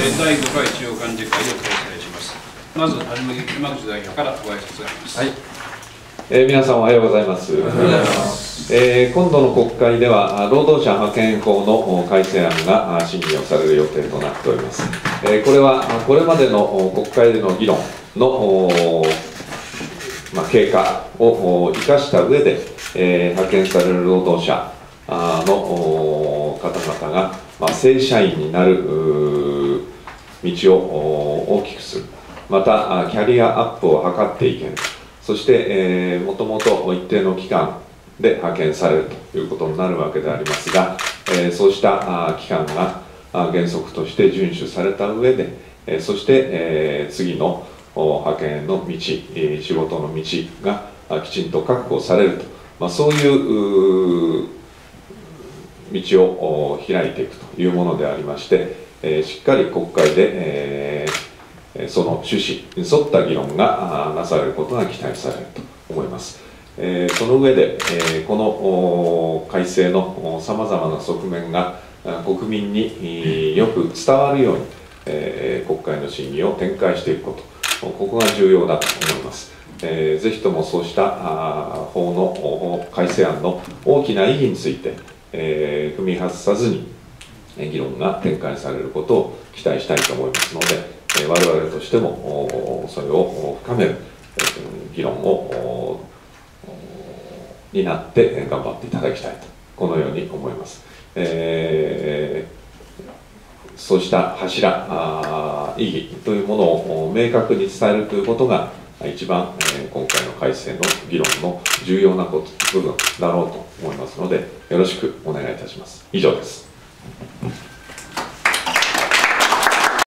第5回中央幹事会を開催します。まずはじめに山口代表からご挨拶があります。 はい。皆さんおはようございます。今度の国会では労働者派遣法の改正案が審議をされる予定となっております。これはこれまでの国会での議論の経過を生かした上で、派遣される労働者の方々が正社員になる道を大きくする、またキャリアアップを図っていける、そしてもともと一定の期間で派遣されるということになるわけでありますが、そうした期間が原則として遵守された上で、そして次の派遣の道、仕事の道がきちんと確保されると、そういう道を開いていくというものでありまして、しっかり国会で、その趣旨に沿った議論がなされることが期待されると思います。その上で、この改正のさまざまな側面が国民によく伝わるように、国会の審議を展開していくこと、ここが重要だと思います。ぜひともそうした法の改正案の大きな意義について、踏み外さずに議論が展開されることを期待したいと思いますので、我々としてもそれを深める議論を担って頑張っていただきたいと、このように思います。そうした柱、意義というものを明確に伝えるということが一番今回の改正の議論の重要な部分だろうと思いますので、よろしくお願いいたします。以上です。